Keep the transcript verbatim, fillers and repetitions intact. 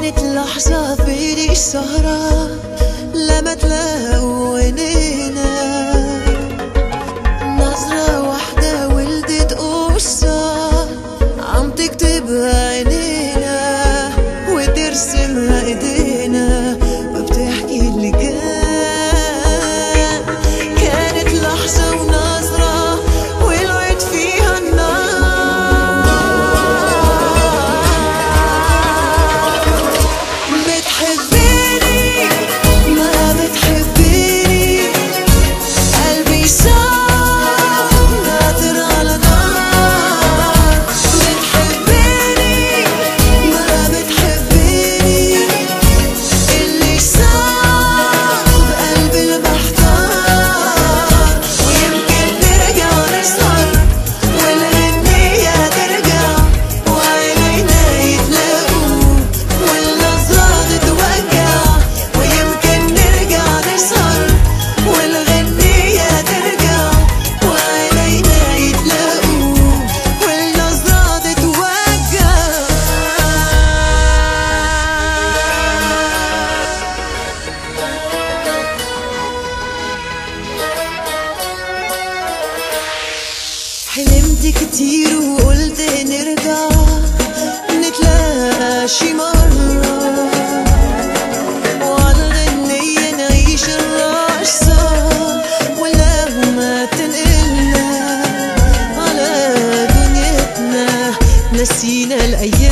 كانت لحظة في السهرة لما تلاقوا عينينا، نظرة واحدة ولدت قصة عم تكتبها عينينا وترسمها ايدينا وبتحكي اللي كان. كانت لحظة ونظرة ولعت فيها النار. بتحبيني ما بتحبيني، قلبي صار ناطر على نار. بتحبيني ما بتحبيني، اللي صار بقلبي المحتار. ويمكن نرجع نسهر والغنية ترجع وعينينا يتلاقوا والنظرة تتوجع. ويمكن نرجع نسهر والغنية ترجع وعينينا يتلاقوا والنظرة تتوجع. حلمت كتير وقلت نرجع نتلاقى شي مرة، وعالغنية نعيش الرقصة والقهوة تنقلنا على دنيتنا. نسينا الأيام